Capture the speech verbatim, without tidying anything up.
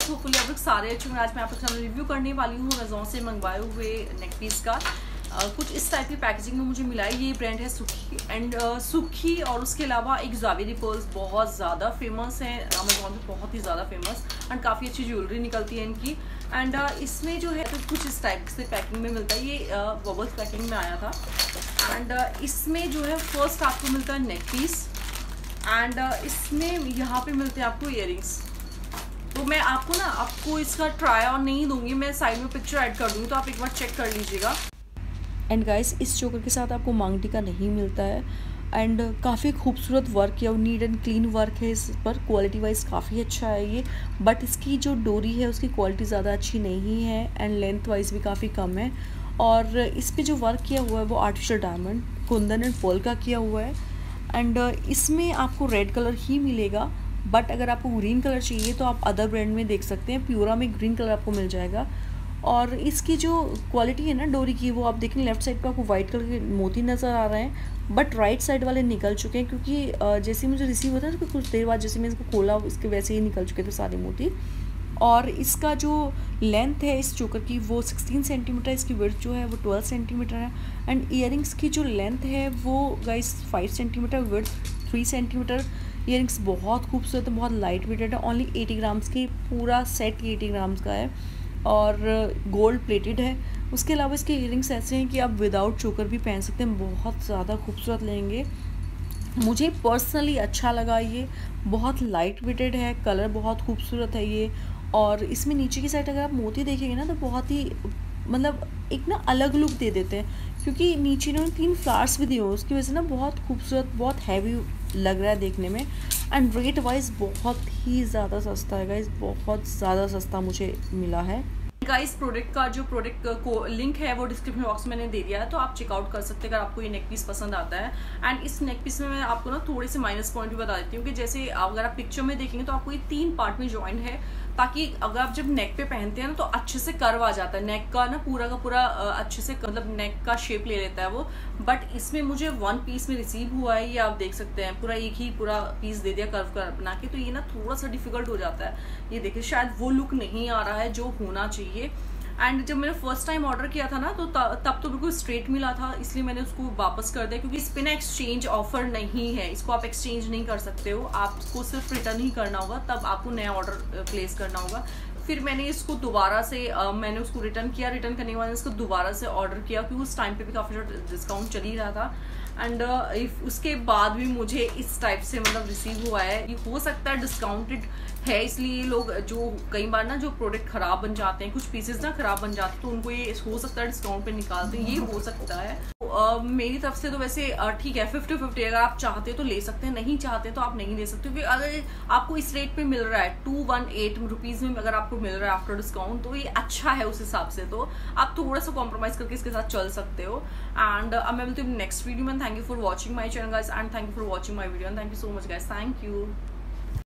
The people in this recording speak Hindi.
गाइस, होपफुली आप लोग सारे अच्छे होंगे। आज मैं आप लोग सामने रिव्यू करने वाली हूँ अमेज़ॉन से मंगवाए हुए नेक पीस का। uh, कुछ इस टाइप की पैकेजिंग में मुझे मिला है। ये ब्रांड है सुखी एंड uh, सुखी और उसके अलावा एक ज़ावेरी पर्ल्स बहुत ज़्यादा फेमस है अमेज़ॉन पे, बहुत ही ज़्यादा फेमस एंड काफ़ी अच्छी ज्वेलरी निकलती है इनकी। एंड uh, इसमें जो है तो कुछ इस टाइप से पैकिंग में मिलता है। ये बबल्स uh, पैकिंग में आया था। एंड uh, इसमें जो है फर्स्ट आपको मिलता है नेक पीस एंड uh, इसमें यहाँ पे मिलते हैं आपको इयरिंग्स। तो मैं आपको ना आपको इसका ट्राई ऑन नहीं दूंगी, मैं साइड में पिक्चर ऐड कर दूंगी, तो आप एक बार चेक कर लीजिएगा। एंड गाइस, इस चोकर के साथ आपको मांग टीका नहीं मिलता है एंड काफ़ी खूबसूरत वर्क है और नीट एंड क्लीन वर्क है इस पर। क्वालिटी वाइज काफ़ी अच्छा है ये, बट इसकी जो डोरी है उसकी क्वालिटी ज़्यादा अच्छी नहीं है एंड लेंथ वाइज भी काफ़ी कम है। और इस पर जो वर्क किया हुआ है वो artificial diamond, kundan and pearl का किया हुआ है। एंड इसमें आपको रेड कलर ही मिलेगा, बट अगर आपको ग्रीन कलर चाहिए तो आप अदर ब्रांड में देख सकते हैं। प्यूरा में ग्रीन कलर आपको मिल जाएगा। और इसकी जो क्वालिटी है ना डोरी की, वो आप देखें लेफ्ट साइड पे आपको वाइट कलर के मोती नज़र आ रहे हैं, बट राइट साइड वाले निकल चुके हैं, क्योंकि जैसे मुझे रिसीव होता है तो कुछ देर बाद जैसे मैं इसको खोला इसके वैसे ही निकल चुके थे सारे मोती। और इसका जो लेंथ है इस चोकर की वो सोलह सेंटीमीटर, इसकी विड्थ जो है वो बारह सेंटीमीटर है। एंड इयरिंग्स की जो लेंथ है वो गाइस पाँच सेंटीमीटर, विड्थ तीन सेंटीमीटर। इयरिंग्स बहुत खूबसूरत है, बहुत लाइट वेटेड है, ओनली अस्सी ग्राम्स की, पूरा सेट अस्सी ग्राम्स का है और गोल्ड प्लेटेड है। उसके अलावा इसके इयरिंग्स ऐसे हैं कि आप विदाउट चोकर भी पहन सकते हैं, बहुत ज़्यादा खूबसूरत लेंगे। मुझे पर्सनली अच्छा लगा ये, बहुत लाइट वेटेड है, कलर बहुत खूबसूरत है ये। और इसमें नीचे की साइड अगर आप मोती देखेंगे ना तो बहुत ही मतलब एक ना अलग लुक दे देते हैं, क्योंकि नीचे इन्होंने तीन फ्लावर्स भी दिए हुए, उसकी वजह से ना बहुत खूबसूरत, बहुत हैवी लग रहा है देखने में। एंड रेट वाइज बहुत ही ज़्यादा सस्ता है गाइस, बहुत ज़्यादा सस्ता मुझे मिला है। गाइस, प्रोडक्ट का जो प्रोडक्ट को लिंक है वो डिस्क्रिप्शन बॉक्स में मैंने दे दिया है, तो आप चेकआउट कर सकते हैं अगर आपको ये नेक पीस पसंद आता है। एंड इस नेक पीस में मैं आपको ना थोड़े से माइनस पॉइंट भी बता देती हूँ कि जैसे अगर आप पिक्चर में देखेंगे तो आपको ये तीन पार्ट में ज्वाइंट है, ताकि अगर आप जब नेक पे पहनते हैं ना तो अच्छे से कर्व आ जाता है नेक का ना, पूरा का पूरा अच्छे से मतलब नेक का शेप ले लेता है वो। बट इसमें मुझे वन पीस में रिसीव हुआ है, ये आप देख सकते हैं, पूरा एक ही पूरा पीस दे दिया कर्व कर बना के, तो ये ना थोड़ा सा डिफिकल्ट हो जाता है। ये देखिए शायद वो लुक नहीं आ रहा है जो होना चाहिए। एंड जब मैंने फर्स्ट टाइम ऑर्डर किया था ना तो तब तो बिल्कुल स्ट्रेट मिला था, इसलिए मैंने उसको वापस कर दिया, क्योंकि इस पे ना एक्सचेंज ऑफर नहीं है, इसको आप एक्सचेंज नहीं कर सकते हो, आपको सिर्फ रिटर्न ही करना होगा, तब आपको नया ऑर्डर प्लेस करना होगा। फिर मैंने इसको दोबारा से आ, मैंने उसको रिटर्न किया, रिटर्न करने के बाद इसको दोबारा से ऑर्डर किया, क्योंकि उस टाइम पे भी काफ़ी ज़्यादा डिस्काउंट चल ही रहा था। एंड इफ उसके बाद भी मुझे इस टाइप से मतलब रिसीव हुआ है। ये हो सकता है डिस्काउंटेड है, इसलिए लोग जो कई बार ना जो प्रोडक्ट खराब बन जाते हैं, कुछ पीसेस ना खराब बन जाते हैं, तो उनको ये हो सकता है डिस्काउंट पे निकालते हैं, ये हो सकता है। तो, uh, मेरी तरफ से तो वैसे ठीक है, फिफ्टी फिफ्टी, अगर आप चाहते हो तो ले सकते हैं, नहीं चाहते तो आप नहीं ले सकते। क्योंकि अगर आपको इस रेट पे मिल रहा है टू वन एट रुपीज़ में अगर आपको मिल रहा है आफ्टर डिस्काउंट, तो ये अच्छा है उस हिसाब से, तो आप थोड़ा सा कॉम्प्रोमाइज़ करके इसके साथ चल सकते हो। एंड अब मैं मिलती हूँ नेक्स्ट वीडियो में। Thank you for watching my channel guys and thank you for watching my video and thank you so much guys, thank you.